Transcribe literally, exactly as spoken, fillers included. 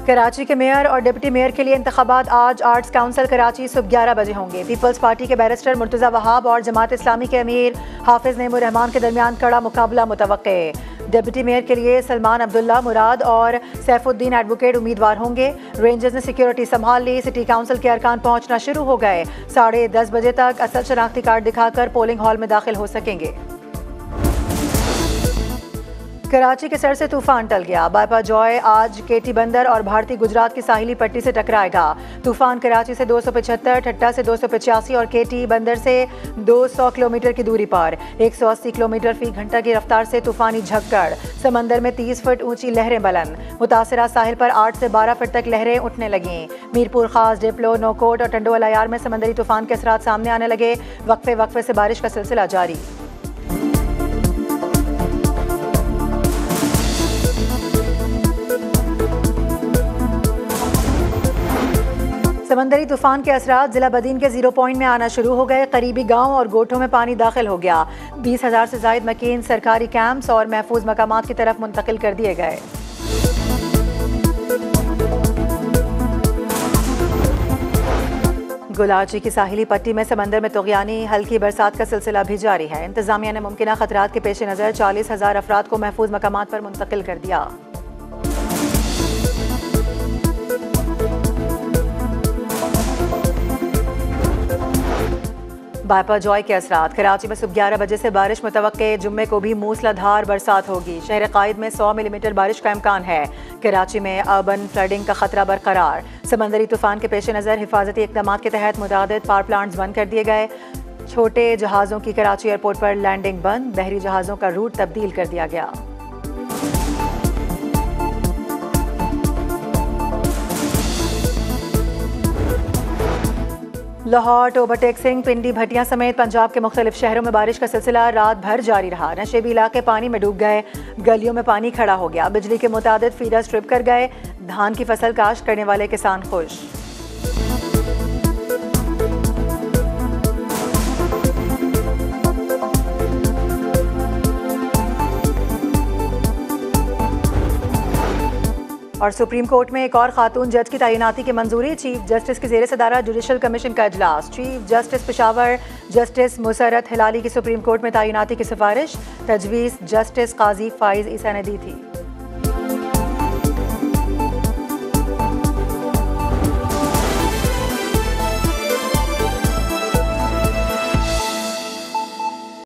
कराची के मेयर और deputy mayor के लिए इंतखाबात आज आर्ट्स काउंसिल कराची सुबह ग्यारह बजे होंगे। पीपल्स पार्टी के बैरिस्टर मुर्तज़ा वहाब और जमात इस्लामी के अमीर हाफिज नईमुर रहमान के दरमियान कड़ा मुकाबला मुतवक्के। डिप्टी मेयर के लिए सलमान अब्दुल्ला मुराद और सैफुद्दीन एडवोकेट उम्मीदवार होंगे। रेंजर्स ने सिक्योरिटी संभाल ली। सिटी काउंसिल के अरकान पहुंचना शुरू हो गए। साढ़े दस बजे तक असल शनाख्ती कार्ड दिखाकर पोलिंग हॉल में दाखिल हो सकेंगे। कराची के सर से तूफान टल गया। बायपा जॉय आज केटी बंदर और भारतीय गुजरात की साहिली पट्टी से टकराएगा। तूफान कराची से दो सौ पचहत्तर, ठट्टा से दो सौ पचासी और केटी बंदर से दो सौ किलोमीटर की दूरी पर एक सौ अस्सी किलोमीटर फी घंटा की रफ्तार से तूफानी झक्कड़। समंदर में तीस फुट ऊंची लहरें बुलंद। मुतासरा साहिल पर आठ से बारह फुट तक लहरें उठने लगीं। मीरपुर खास, डिप्लो, नौकोट और टंडो अलायार में समंदरी तूफान के असरात सामने आने लगे। वक्फे वक्फे से बारिश का सिलसिला जारी। समंदरी तूफान के असरात जिला बदीन के जीरो पॉइंट में आना शुरू हो गए। करीबी गांव और गोठों में पानी दाखिल हो गया। बीस हजार से जायद मकीन, सरकारी कैंप्स और महफूज मकामात की तरफ मुंतकिल कर दिए गए। गुलाची की साहिली पट्टी में समंदर में तुग़यानी हल्की बरसात का सिलसिला भी जारी है। इंतजामिया ने मुमकिन खतरात के पेश नज़र चालीस हजार अफराद को महफूज मकामात पर मुंतकिल कर दिया। बायपा जॉय के असरात। कराची में सुबह ग्यारह बजे से बारिश मुतवक्के। जुम्मे को भी मूसलाधार बरसात होगी। शहर कायद में सौ मिलीमीटर बारिश का इम्कान है। कराची में अर्बन फ्लडिंग का खतरा बरकरार। समंदरी तूफान के पेश नज़र हिफाजती इक़दाम के तहत मुतादिद पावर प्लांट्स बंद कर दिए गए। छोटे जहाज़ों की कराची एयरपोर्ट पर लैंडिंग बंद। बहरी जहाज़ों का रूट तब्दील कर दिया गया। लाहौर, टोबा सिंह, पिंडी, भटिया समेत पंजाब के मुख्तलिफ शहरों में बारिश का सिलसिला रात भर जारी रहा। नशेबी इलाके पानी में डूब गए। गलियों में पानी खड़ा हो गया। बिजली के मुताबिक फीडर स्ट्रिप कर गए। धान की फसल काश्त करने वाले किसान खुश। और सुप्रीम कोर्ट में एक और खातून जज की तैनाती की मंजूरी। चीफ जस्टिस के ज़ेर सदारत जुडिशल कमीशन का इजलास। Chief justice Peshawar justice Musarrat Hilali की सुप्रीम कोर्ट में तैनाती की सिफारिश। तजवीज़ जस्टिस काजी फाइज ईसा ने दी थी।